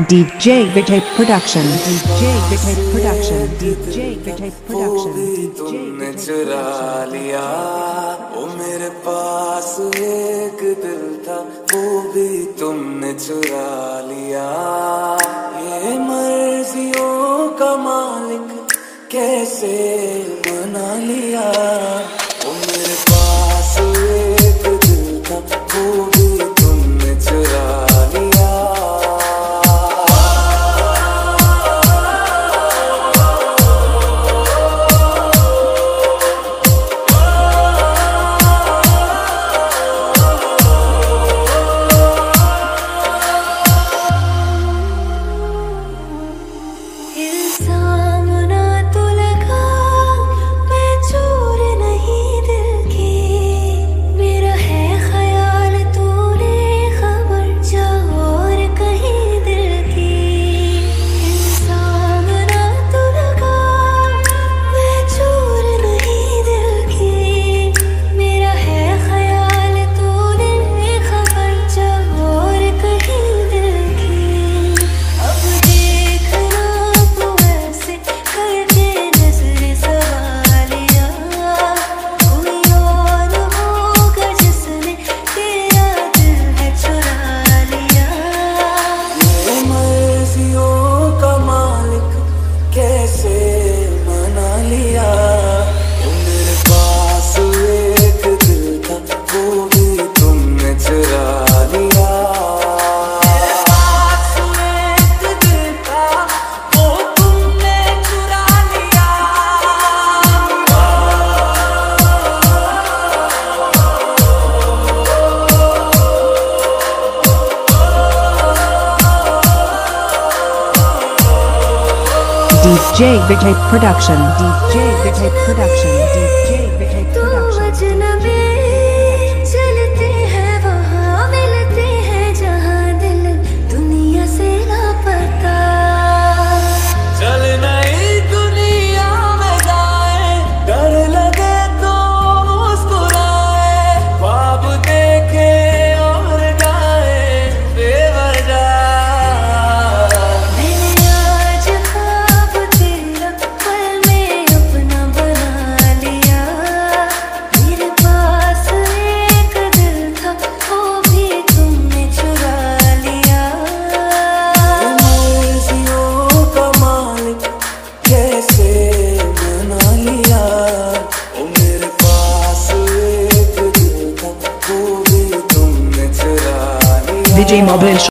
DJ Vijay Production, DJ Vijay Production, DJ Vijay Production, तुमने चुरा लिया। वो मेरे पास एक दिल था, वो भी तुमने चुरा लिया। ये मर्जियों का मालिक कैसे बना लिया। वो मेरे पास एक दिल था, वो भी तुमने चुरा लिया। DJ Vijay Production, DJ Vijay Production, DJ Vijay Production. चलते हैं वहाँ मिलते हैं जहाँ दिल दुनिया से लापता। चल नई दुनिया में जाए, डर लगे तो मुस्कुराए, ख्वाब देखे और गाए बेवजह। मैंने आज ख्वाब तेरा पल में अपना बना लिया। मेरे पास एक दिल था, वो भी तुमने चुरा लिया। मर्जियों का मालिक कैसे बना लिया। वो मेरे पास एक दिल था, वो भी तुमने चुरा लिया। DJ Mobile